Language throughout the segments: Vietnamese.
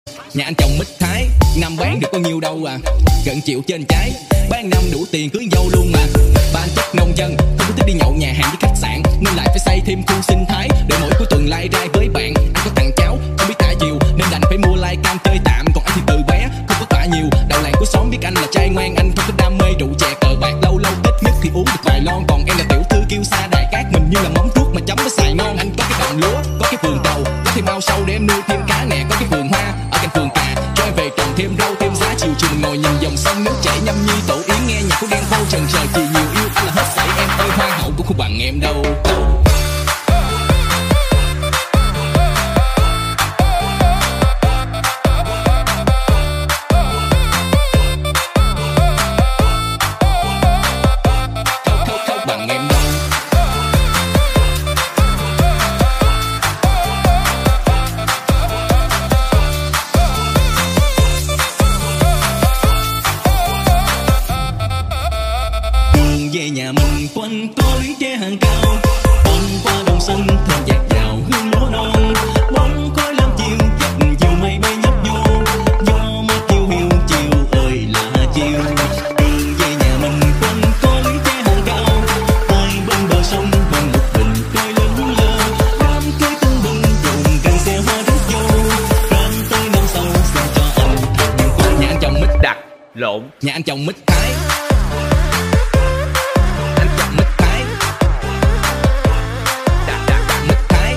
Nhà anh trồng mít Thái, năm bán được bao nhiêu đâu à, gần triệu trên trái, bán năm đủ tiền cưới dâu luôn mà. Ba anh chất nông dân, không có thích đi nhậu nhà hàng với khách sạn, nên lại phải xây thêm khu sinh thái để mỗi cuối tuần lai rai với bạn. Anh có thằng cháu không biết thả diều nên đành phải mua lai cam chơi tạm, còn anh thì từ bé không có thả nhiều. Đầu làng của xóm biết anh là trai ngoan, anh không có đam mê rượu chè cờ bạc, lâu lâu ít nhất thì uống được vài lon. Còn em là tiểu thư kiêu sa đài cát, mình như là mắm thuốc mà chấm với xài ngon. Anh có cái đồng lúa, có cái vườn cầu, có thêm ao sâu để em nuôi thêm cá nè, có cái vườn hoa ở cạnh vườn cà cho em về trồng thêm rau thêm giá. Chiều chiều mình ngồi nhìn dòng sông nước chảy nhâm nhi tổ yến, nghe nhạc của đen vâu trần trời kỳ nhiều yêu anh là hết sảy. Em ơi hoa hậu cũng không bằng em đâu. Bằng em đâu. Đường về nhà mình quanh có lũy tre hàng cao, băng qua đồng xanh thơm dạt vào hương lúa non, bóng khói lam chiều dắt chiều mây bay nhấp nhô, gió mát kêu hiu chiều ơi là chiều. Đường về nhà mình quanh có lũy tre hàng cao, hai bên bờ sông bằng một bình cây lớn lơ, đám cưới tưng bừng dồn càng xe hoa rước vô, ram tới năm sau xin cho anh thành công. Nhà anh trồng mít đặc lộn, nhà anh trồng mít Thái. Anh trồng mít Thái, mít Thái,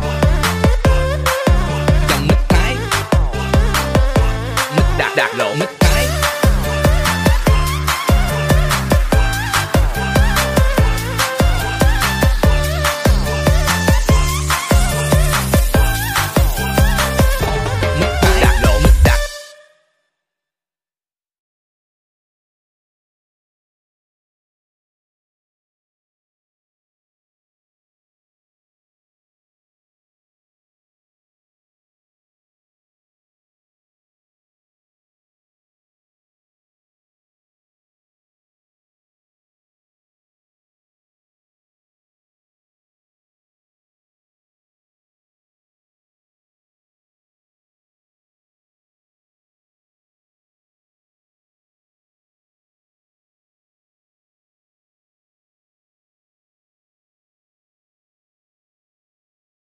trồng mít Thái, mít đặc lộn mít